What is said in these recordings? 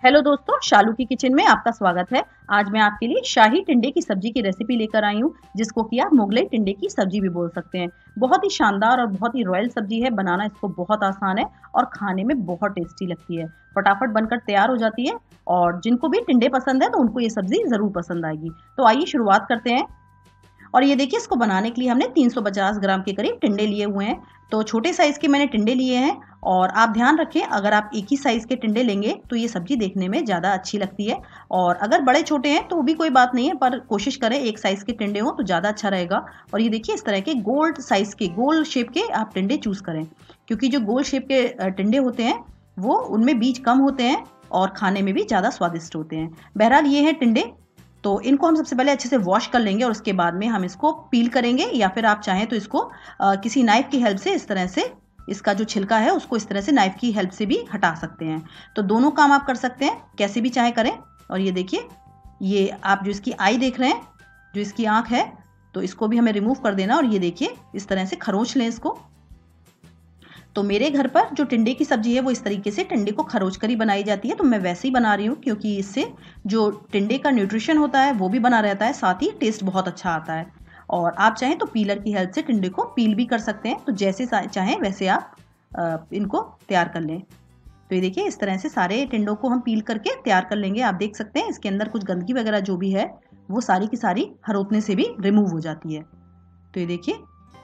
Hello दोस्तों, शालू की kitchen में आपका स्वागत है। आज मैं आपके लिए शाही टिंडे की सब्जी की रेसिपी लेकर आई हूँ, जिसको कि आप मुगलई टिंडे की सब्जी भी बोल सकते हैं। बहुत ही शानदार और बहुत ही रॉयल सब्जी है। बनाना इसको बहुत आसान है और खाने में बहुत टेस्टी लगती है। फटाफट बनकर तैयार हो जाती है और जिनको भी टिंडे पसंद है तो उनको ये सब्जी जरूर पसंद आएगी। तो आइए शुरुआत करते हैं। और ये देखिए, इसको बनाने के लिए हमने 350 ग्राम के करीब टिंडे लिए हुए हैं। तो छोटे साइज के मैंने टिंडे लिए हैं। और आप ध्यान रखें, अगर आप एक ही साइज के टिंडे लेंगे तो ये सब्जी देखने में ज़्यादा अच्छी लगती है। और अगर बड़े छोटे हैं तो भी कोई बात नहीं है, पर कोशिश करें एक साइज के टिंडे हो तो ज़्यादा अच्छा रहेगा। और ये देखिए, इस तरह के गोल्ड साइज के, गोल शेप के आप टिंडे चूज करें, क्योंकि जो गोल शेप के टिंडे होते हैं वो उनमें बीज कम होते हैं और खाने में भी ज़्यादा स्वादिष्ट होते हैं। बहरहाल ये हैं टिंडे। तो इनको हम सबसे पहले अच्छे से वॉश कर लेंगे और उसके बाद में हम इसको पील करेंगे, या फिर आप चाहें तो इसको किसी नाइफ की हेल्प से इस तरह से, इसका जो छिलका है उसको इस तरह से नाइफ की हेल्प से भी हटा सकते हैं। तो दोनों काम आप कर सकते हैं, कैसे भी चाहे करें। और ये देखिए, ये आप जो इसकी आई देख रहे हैं, जो इसकी आंख है, तो इसको भी हमें रिमूव कर देना। और ये देखिए, इस तरह से खरोच लें इसको। तो मेरे घर पर जो टिंडे की सब्जी है वो इस तरीके से टिंडे को खरोच कर ही बनाई जाती है। तो मैं वैसे ही बना रही हूँ, क्योंकि इससे जो टिंडे का न्यूट्रिशन होता है वो भी बना रहता है, साथ ही टेस्ट बहुत अच्छा आता है। और आप चाहें तो पीलर की हेल्प से टिंडे को पील भी कर सकते हैं। तो जैसे चाहें वैसे आप इनको तैयार कर लें। तो ये देखिए, इस तरह से सारे टिंडों को हम पील करके तैयार कर लेंगे। आप देख सकते हैं इसके अंदर कुछ गंदगी वगैरह जो भी है वो सारी की सारी हरोतने से भी रिमूव हो जाती है। तो ये देखिए,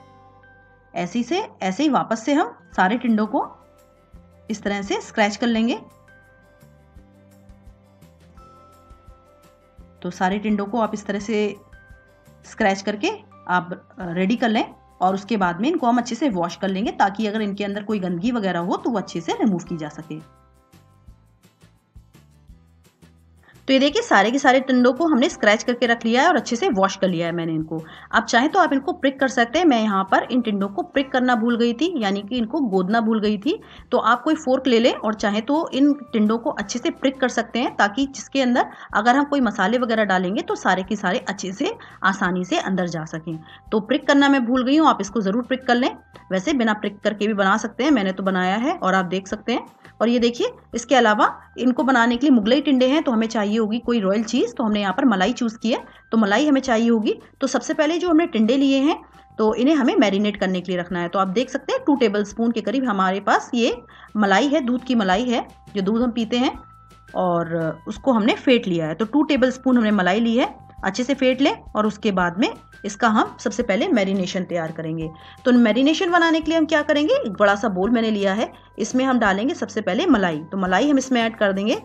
ऐसे ही वापस से हम सारे टिंडों को इस तरह से स्क्रैच कर लेंगे। तो सारे टिंडों को आप इस तरह से स्क्रैच करके आप रेडी कर लें। और उसके बाद में इनको हम अच्छे से वॉश कर लेंगे, ताकि अगर इनके अंदर कोई गंदगी वगैरह हो तो वो अच्छे से रिमूव की जा सके। तो ये देखिए, सारे के सारे टिंडों को हमने स्क्रैच करके रख लिया है और अच्छे से वॉश कर लिया है मैंने इनको। आप चाहें तो आप इनको प्रिक कर सकते हैं। मैं यहाँ पर इन टिंडों को प्रिक करना भूल गई थी, यानी कि इनको गोदना भूल गई थी। तो आप कोई फोर्क ले लें और चाहे तो इन टिंडों को अच्छे से प्रिक कर सकते हैं, ताकि जिसके अंदर अगर हम कोई मसाले वगैरह डालेंगे तो सारे के सारे अच्छे से आसानी से अंदर जा सकें। तो प्रिक करना मैं भूल गई हूँ, आप इसको ज़रूर प्रिक कर लें। वैसे बिना प्रिक करके भी बना सकते हैं, मैंने तो बनाया है और आप देख सकते हैं। और ये देखिए, इसके अलावा इनको बनाने के लिए मुगलई टिंडे हैं तो हमें चाहिए होगी कोई रॉयल चीज़। तो हमने यहाँ पर मलाई चूज़ की है, तो मलाई हमें चाहिए होगी। तो सबसे पहले जो हमने टिंडे लिए हैं तो इन्हें हमें मैरिनेट करने के लिए रखना है। तो आप देख सकते हैं 2 टेबल स्पून के करीब हमारे पास ये मलाई है, दूध की मलाई है, जो दूध हम पीते हैं, और उसको हमने फेंट लिया है। तो 2 टेबल स्पून हमने मलाई ली है, अच्छे से फेंट लें। और उसके बाद में इसका हम सबसे पहले मैरिनेशन तैयार करेंगे। तो मैरिनेशन बनाने के लिए हम क्या करेंगे, एक बड़ा सा बोल मैंने लिया है, इसमें हम डालेंगे सबसे पहले मलाई। तो मलाई हम इसमें ऐड कर देंगे।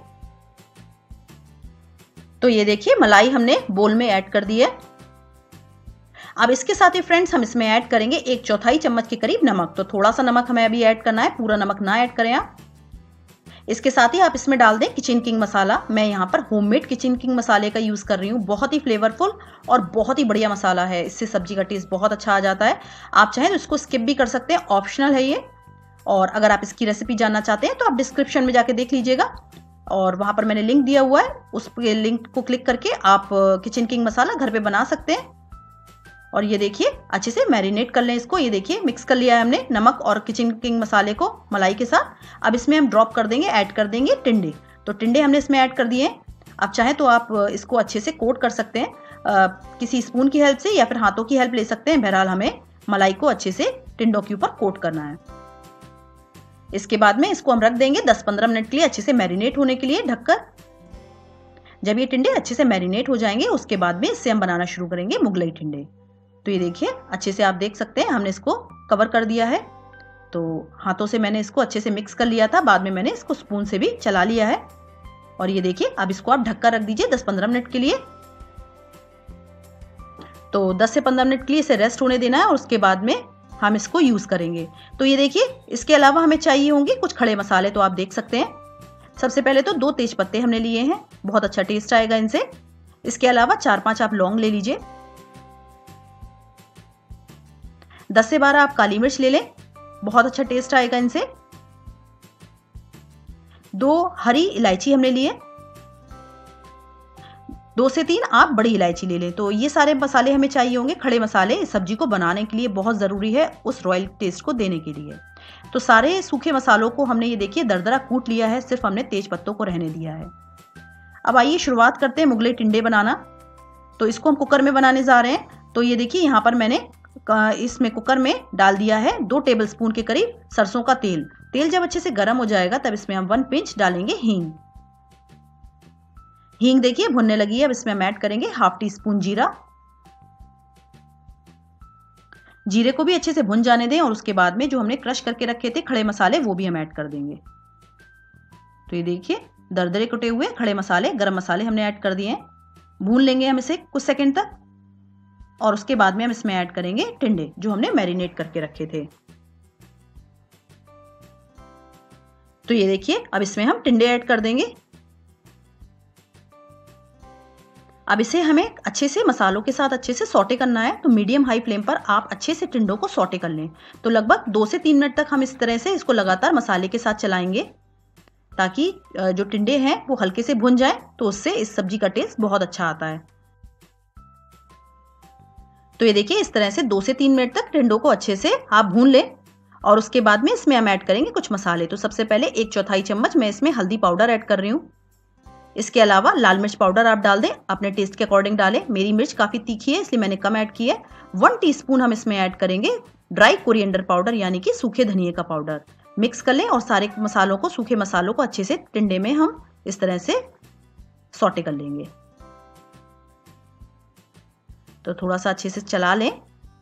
तो ये देखिए, मलाई हमने बोल में ऐड कर दी है। अब इसके साथ ही फ्रेंड्स हम इसमें ऐड करेंगे 1/4 चम्मच के करीब नमक। तो थोड़ा सा नमक हमें अभी ऐड करना है, पूरा नमक ना ऐड करें आप। इसके साथ ही आप इसमें डाल दें किचन किंग मसाला। मैं यहाँ पर होममेड किचन किंग मसाले का यूज़ कर रही हूँ। बहुत ही फ्लेवरफुल और बहुत ही बढ़िया मसाला है, इससे सब्जी का टेस्ट बहुत अच्छा आ जाता है। आप चाहें तो इसको स्किप भी कर सकते हैं, ऑप्शनल है ये। और अगर आप इसकी रेसिपी जानना चाहते हैं तो आप डिस्क्रिप्शन में जाके देख लीजिएगा, और वहाँ पर मैंने लिंक दिया हुआ है, उस लिंक को क्लिक करके आप किचन किंग मसाला घर पे बना सकते हैं। और ये देखिए, अच्छे से मैरिनेट कर लें इसको। ये देखिए, मिक्स कर लिया है हमने नमक और किचन किंग मसाले को मलाई के साथ। अब इसमें हम ड्रॉप कर देंगे, ऐड कर देंगे टिंडे। तो टिंडे हमने इसमें ऐड कर दिए हैं। आप चाहें तो आप इसको अच्छे से कोट कर सकते हैं, किसी स्पून की हेल्प से या फिर हाथों की हेल्प ले सकते हैं। बहरहाल हमें मलाई को अच्छे से टिंडों के ऊपर कोट करना है। इसके बाद में इसको हम रख देंगे 10-15 मिनट के लिए अच्छे से मैरिनेट होने के लिए ढककर। जब ये टिंडे अच्छे से मैरिनेट हो जाएंगे उसके बाद में इससे हम बनाना शुरू करेंगे मुगलई टिंडे। तो ये देखिए, अच्छे से आप देख सकते हैं हमने इसको कवर कर दिया है। तो हाथों से मैंने इसको अच्छे से मिक्स कर लिया था, बाद में मैंने इसको स्पून से भी चला लिया है। और ये देखिए, अब इसको आप ढककर रख दीजिए 10-15 मिनट के लिए। तो 10 से 15 मिनट के लिए इसे रेस्ट होने देना है और उसके बाद में हम इसको यूज़ करेंगे। तो ये देखिए, इसके अलावा हमें चाहिए होंगे कुछ खड़े मसाले। तो आप देख सकते हैं, सबसे पहले तो 2 तेज पत्ते हमने लिए हैं, बहुत अच्छा टेस्ट आएगा इनसे। इसके अलावा 4-5 आप लौंग ले लीजिए। 10 से 12 आप काली मिर्च ले लें, बहुत अच्छा टेस्ट आएगा इनसे। 2 हरी इलायची हमने लिए, 2 से 3 आप बड़ी इलायची ले लें। तो ये सारे मसाले हमें चाहिए होंगे, खड़े मसाले इस सब्जी को बनाने के लिए बहुत ज़रूरी है, उस रॉयल टेस्ट को देने के लिए। तो सारे सूखे मसालों को हमने ये देखिए दरदरा कूट लिया है, सिर्फ हमने तेज पत्तों को रहने दिया है। अब आइए शुरुआत करते हैं मुगलई टिंडे बनाना। तो इसको हम कुकर में बनाने जा रहे हैं। तो ये देखिए यहाँ पर मैंने इसमें कुकर में डाल दिया है 2 टेबलस्पून के करीब सरसों का तेल। तेल जब अच्छे से गर्म हो जाएगा तब इसमें हम 1 पिंच डालेंगे हींग। हींग देखिए भुनने लगी है। अब इसमें हम ऐड करेंगे हाफ टी स्पून जीरा। जीरे को भी अच्छे से भुन जाने दें और उसके बाद में जो हमने क्रश करके रखे थे खड़े मसाले वो भी हम ऐड कर देंगे। तो ये देखिए दरदरे कुटे हुए खड़े मसाले, गरम मसाले हमने ऐड कर दिए हैं। भून लेंगे हम इसे कुछ सेकंड तक और उसके बाद में हम इसमें ऐड करेंगे टिंडे जो हमने मैरिनेट करके रखे थे। तो ये देखिए अब इसमें हम टिंडे ऐड कर देंगे। अब इसे हमें अच्छे से मसालों के साथ अच्छे से सौटे करना है। तो मीडियम हाई फ्लेम पर आप अच्छे से टिंडों को सौटे कर लें। तो लगभग 2 से 3 मिनट तक हम इस तरह से इसको लगातार मसाले के साथ चलाएंगे ताकि जो टिंडे हैं वो हल्के से भुन जाए, तो उससे इस सब्जी का टेस्ट बहुत अच्छा आता है। तो ये देखिए इस तरह से 2 से 3 मिनट तक टिंडों को अच्छे से आप भून लें और उसके बाद में इसमें हम ऐड करेंगे कुछ मसाले। तो सबसे पहले 1/4 चम्मच मैं इसमें हल्दी पाउडर ऐड कर रही हूँ। इसके अलावा लाल मिर्च पाउडर आप डाल दें, अपने टेस्ट के अकॉर्डिंग डालें। मेरी मिर्च काफ़ी तीखी है इसलिए मैंने कम ऐड की है। 1 टीस्पून हम इसमें ऐड करेंगे ड्राई कोरिएंडर पाउडर यानी कि सूखे धनिए का पाउडर। मिक्स कर लें और सारे मसालों को, सूखे मसालों को अच्छे से टिंडे में हम इस तरह से सौटे कर लेंगे। तो थोड़ा सा अच्छे से चला लें,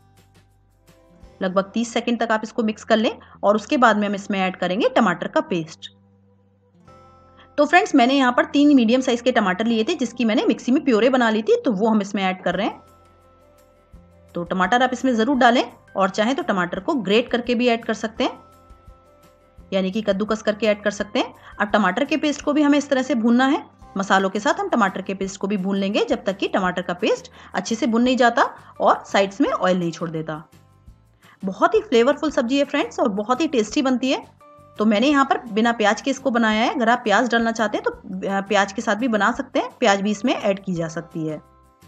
लगभग 30 सेकंड तक आप इसको मिक्स कर लें और उसके बाद में हम इसमें ऐड करेंगे टमाटर का पेस्ट। तो फ्रेंड्स मैंने यहाँ पर 3 मीडियम साइज के टमाटर लिए थे जिसकी मैंने मिक्सी में प्योरे बना ली थी, तो वो हम इसमें ऐड कर रहे हैं। तो टमाटर आप इसमें जरूर डालें और चाहें तो टमाटर को ग्रेट करके भी ऐड कर सकते हैं, यानी कि कद्दूकस करके ऐड कर सकते हैं। अब टमाटर के पेस्ट को भी हमें इस तरह से भूनना है। मसालों के साथ हम टमाटर के पेस्ट को भी भून लेंगे जब तक कि टमाटर का पेस्ट अच्छे से भुन नहीं जाता और साइड्स में ऑयल नहीं छोड़ देता। बहुत ही फ्लेवरफुल सब्जी है फ्रेंड्स और बहुत ही टेस्टी बनती है। तो मैंने यहाँ पर बिना प्याज के इसको बनाया है। अगर आप प्याज डालना चाहते हैं तो प्याज के साथ भी बना सकते हैं, प्याज भी इसमें ऐड की जा सकती है।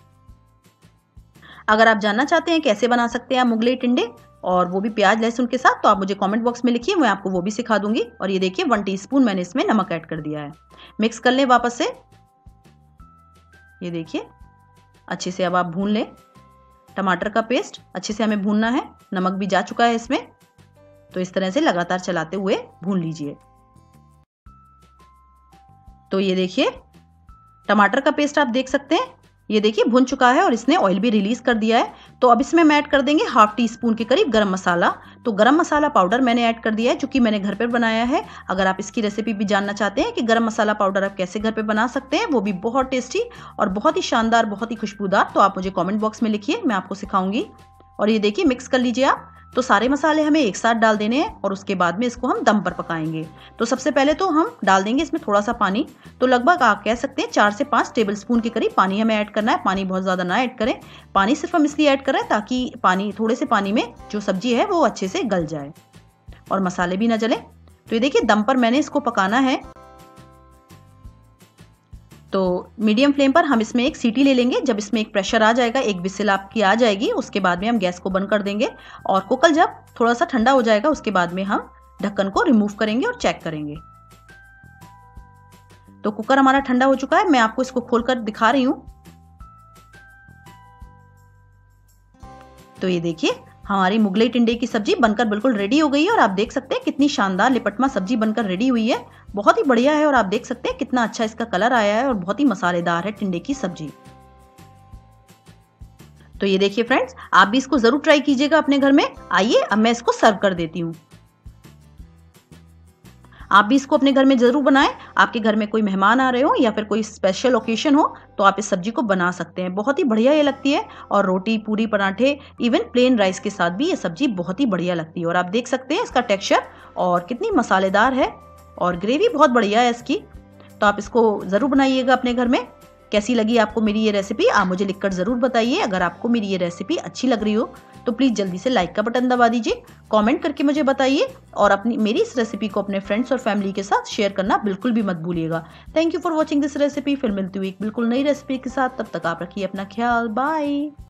अगर आप जानना चाहते हैं कैसे बना सकते हैं मुगलई टिंडे और वो भी प्याज लहसुन के साथ, तो आप मुझे कमेंट बॉक्स में लिखिए, मैं आपको वो भी सिखा दूंगी। और ये देखिए 1 टीस्पून मैंने इसमें नमक ऐड कर दिया है। मिक्स कर लें वापस से। ये देखिए अच्छे से अब आप भून लें। टमाटर का पेस्ट अच्छे से हमें भूनना है, नमक भी जा चुका है इसमें। तो इस तरह से लगातार चलाते हुए भून लीजिए। तो ये देखिए टमाटर का पेस्ट आप देख सकते हैं, ये देखिए भुन चुका है और इसने ऑयल भी रिलीज कर दिया है। तो अब इसमें मैं ऐड कर देंगे हाफ टी स्पून के करीब गरम मसाला। तो गरम मसाला पाउडर मैंने ऐड कर दिया है जो कि मैंने घर पर बनाया है। अगर आप इसकी रेसिपी भी जानना चाहते हैं कि गरम मसाला पाउडर आप कैसे घर पे बना सकते हैं, वो भी बहुत टेस्टी और बहुत ही शानदार, बहुत ही खुशबूदार, तो आप मुझे कॉमेंट बॉक्स में लिखिए, मैं आपको सिखाऊंगी। और ये देखिए मिक्स कर लीजिए आप। तो सारे मसाले हमें एक साथ डाल देने हैं और उसके बाद में इसको हम दम पर पकाएंगे। तो सबसे पहले तो हम डाल देंगे इसमें थोड़ा सा पानी। तो लगभग आप कह सकते हैं 4 से 5 टेबलस्पून के करीब पानी हमें ऐड करना है। पानी बहुत ज़्यादा ना ऐड करें। पानी सिर्फ हम इसलिए ऐड कर रहे हैं ताकि थोड़े से पानी में जो सब्जी है वो अच्छे से गल जाए और मसाले भी ना जले। तो ये देखिए दम पर मैंने इसको पकाना है। तो मीडियम फ्लेम पर हम इसमें एक सीटी ले लेंगे। जब इसमें एक प्रेशर आ जाएगा, एक विसिल आपकी आ जाएगी, उसके बाद में हम गैस को बंद कर देंगे और कुकर जब थोड़ा सा ठंडा हो जाएगा उसके बाद में हम ढक्कन को रिमूव करेंगे और चेक करेंगे। तो कुकर हमारा ठंडा हो चुका है, मैं आपको इसको खोलकर दिखा रही हूं। तो ये देखिए हमारी मुगलई टिंडे की सब्जी बनकर बिल्कुल रेडी हो गई है और आप देख सकते हैं कितनी शानदार लिपटमा सब्जी बनकर रेडी हुई है। बहुत ही बढ़िया है और आप देख सकते हैं कितना अच्छा इसका कलर आया है और बहुत ही मसालेदार है टिंडे की सब्जी। तो ये देखिए फ्रेंड्स, आप भी इसको जरूर ट्राई कीजिएगा अपने घर में। आइए अब मैं इसको सर्व कर देती हूँ। आप भी इसको अपने घर में जरूर बनाएं। आपके घर में कोई मेहमान आ रहे हो या फिर कोई स्पेशल ओकेशन हो तो आप इस सब्जी को बना सकते हैं। बहुत ही बढ़िया ये लगती है और रोटी, पूरी, पराठे, इवन प्लेन राइस के साथ भी ये सब्जी बहुत ही बढ़िया लगती है। और आप देख सकते हैं इसका टेक्सचर और कितनी मसालेदार है और ग्रेवी बहुत बढ़िया है इसकी। तो आप इसको जरूर बनाइएगा अपने घर में। कैसी लगी आपको मेरी ये रेसिपी, आप मुझे लिखकर जरूर बताइए। अगर आपको मेरी ये रेसिपी अच्छी लग रही हो तो प्लीज जल्दी से लाइक का बटन दबा दीजिए, कमेंट करके मुझे बताइए और मेरी इस रेसिपी को अपने फ्रेंड्स और फैमिली के साथ शेयर करना बिल्कुल भी मत भूलिएगा। Thank you for watching this recipe. फिर मिलती हुई एक बिल्कुल नई रेसिपी के साथ, तब तक आप रखिए अपना ख्याल। बाय।